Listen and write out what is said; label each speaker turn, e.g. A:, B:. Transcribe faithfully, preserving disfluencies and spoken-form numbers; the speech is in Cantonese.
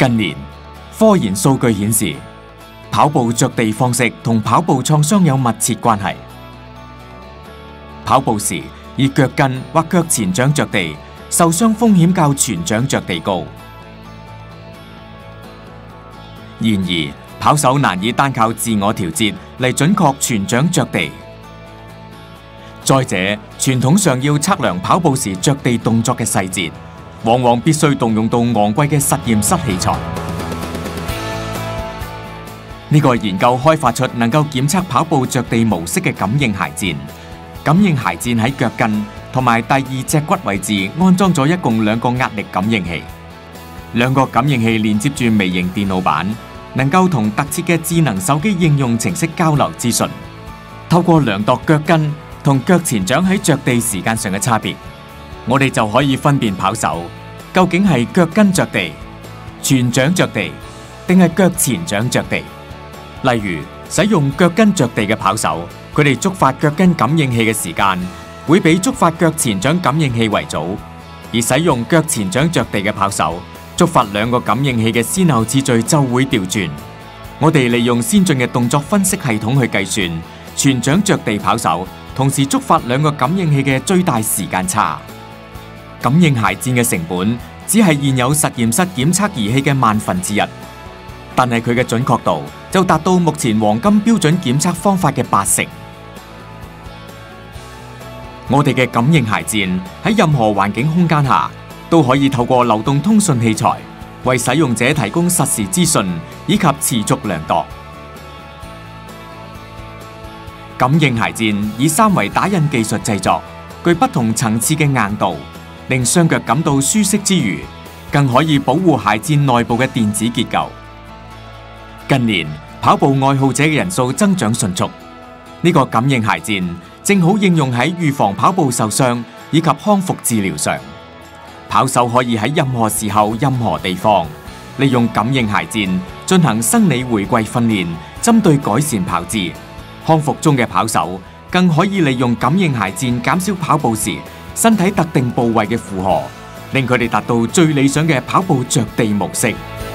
A: 近年，科研數據顯示，跑步着地方式同跑步創傷有密切關係。跑步時以腳跟或腳前掌着地，受傷風險較全掌着地高。然而，跑手難以單靠自我調節嚟準確全掌着地。再者，傳統上要測量跑步時着地動作嘅細節，往往必須動用到昂貴嘅實驗室器材。呢個研究開發出能夠檢測跑步着地模式嘅感應鞋墊。感應鞋墊喺腳跟同埋第二脊骨位置安裝咗一共兩個壓力感應器。兩個感應器連接住微型電腦板，能夠同特設嘅智能手機應用程式交流資訊。透過量度腳跟同腳前掌喺着地時間上嘅差別，我哋就可以分辨跑手究竟係腳跟着地、全掌着地，定係腳前掌着地。例如，使用腳跟着地嘅跑手，佢哋觸發腳跟感應器嘅時間會比觸發腳前掌感應器為早；而使用腳前掌着地嘅跑手，觸發兩個感應器嘅先後次序就會調轉。我哋利用先進嘅動作分析系統去計算全掌着地跑手同時觸發兩個感應器嘅最大時間差。感應鞋墊嘅成本只係現有實驗室檢測儀器嘅萬分之一，但係佢嘅準確度就達到目前黃金標準檢測方法嘅八成。我哋嘅感應鞋墊喺任何環境空間下都可以透過流動通訊器材為使用者提供實時資訊以及持續量度。感應鞋墊以三維打印技術製作，具不同層次嘅硬度，令雙腳感到舒適之餘，更可以保護鞋墊內部嘅電子結構。近年跑步愛好者嘅人數增長迅速，呢個感應鞋墊正好應用喺預防跑步受傷以及康復治療上。跑手可以喺任何時候、任何地方利用感應鞋墊進行生理回饋訓練，針對改善跑姿。康復中嘅跑手更可以利用感應鞋墊減少跑步時身體特定部位嘅負荷，令佢哋達到最理想嘅跑步着地模式。